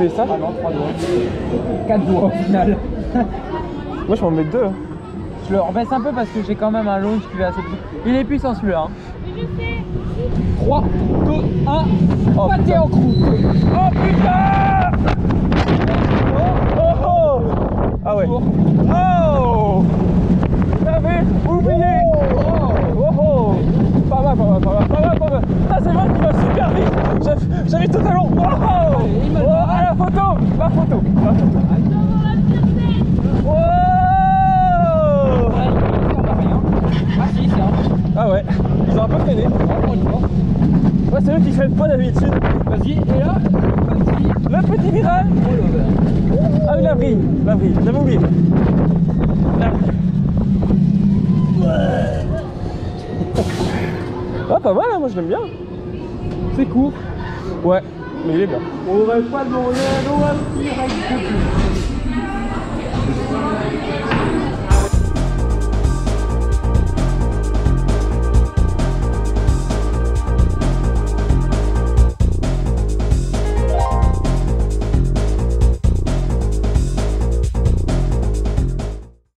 fais ça? Ah non, 3 doigts. 4 doigts au final. Moi je m'en mets 2. Je le rebaisse un peu parce que j'ai quand même un launch qui va assez vite. Il est puissant celui-là. 3, 2, 1. Oh, pâté en croûte. Oh putain! Oh oh! Ah ouais. Oh! J'avais oublié! Oh oh! Pas mal, pas mal, pas mal, pas mal, pas mal. Ah, c'est vrai qu'il va super vite! J'arrive totalement. Oh! Oh! À la photo! La photo! La photo! Oh! Ah ouais, ils ont un peu freiné. Ouais, c'est eux qui freinent pas d'habitude. Vas-y, et là, Le petit viral. Ah oui, la vrille, j'avais oublié. Là. Ah, pas mal, hein, moi je l'aime bien. c'est court. Ouais, mais il est bien. On va pas demander un petit reste.